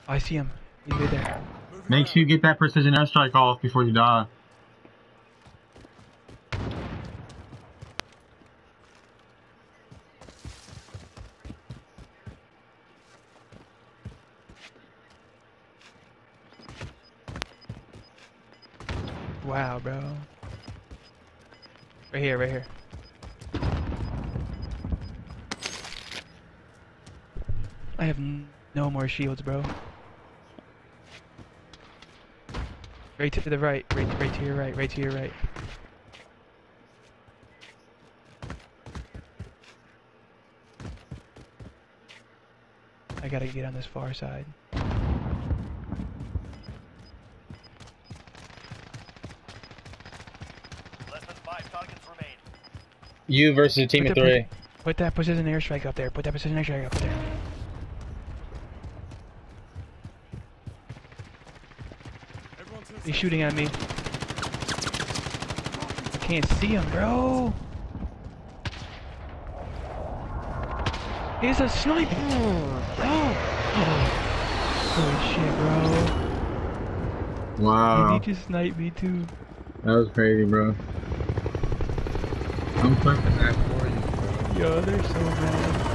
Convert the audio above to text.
I see him. He's right there. Make sure you get that precision airstrike off before you die. Wow, bro. Right here, right here. I have no more shields, bro. Right to the right, right to your right, right to your right. I gotta get on this far side. Less than 5 targets remain. You versus a team of 3. Put that precision airstrike up there. Put that precision airstrike up there. He's shooting at me. I can't see him, bro. He's a sniper. Oh. Holy shit, bro. Wow. He just sniped me too. That was crazy, bro. I'm fucking that for you, bro. Yo, they're so bad.